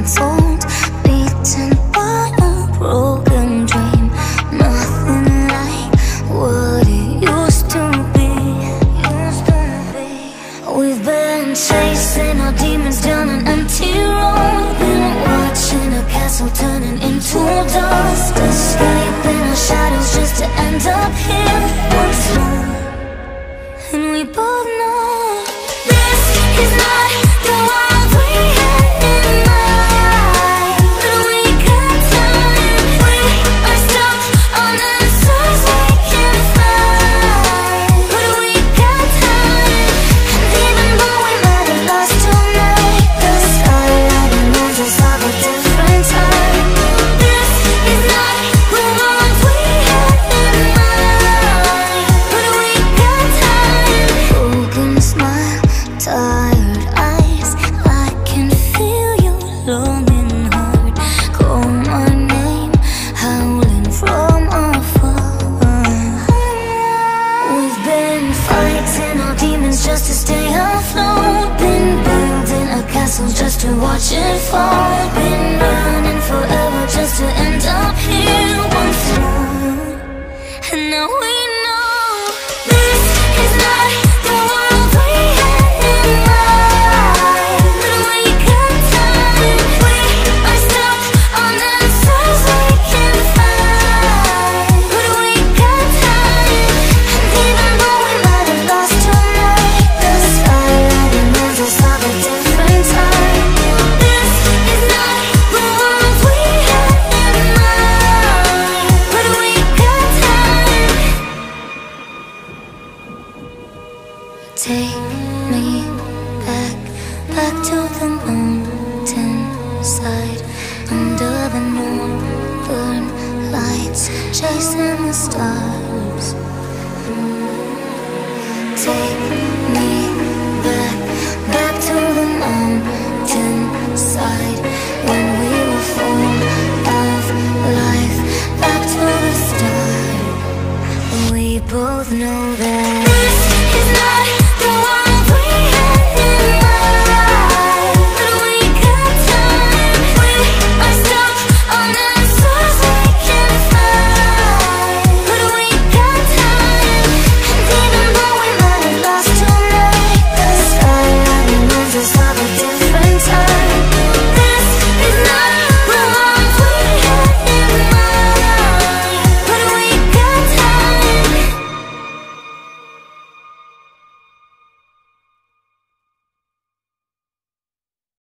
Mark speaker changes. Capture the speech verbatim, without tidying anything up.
Speaker 1: unfold, beaten by a broken dream. Nothing like what it used to be. Used to be. We've been chasing our demons down an empty road. Been watching a castle turning into dust, escaping our shadows just to end up here once more. And we both know this is not the world we had in mind. But we got time, we are stuck on answers we can't find. But we got time, and even though we might have lost tonight, the skyline reminds us of a different time. This is not the world we had in mind. But we got time. Broken smile, tired eyes, I can feel your longing heart. Call my name, howling from afar. We've been fighting our demons just to stay afloat. Been building a castle just to watch it fall. Been running forever just to end up here once more. And now we know this is not the world we had in mind. But we got time, we are stuck on answers we can't find. But we got time, and even though we might have lost tonight, the skyline reminds us of a different time. This is not the world we had in mind. But we got time. Take me back, back to the mountain side, under the northern lights, chasing the stars. Take me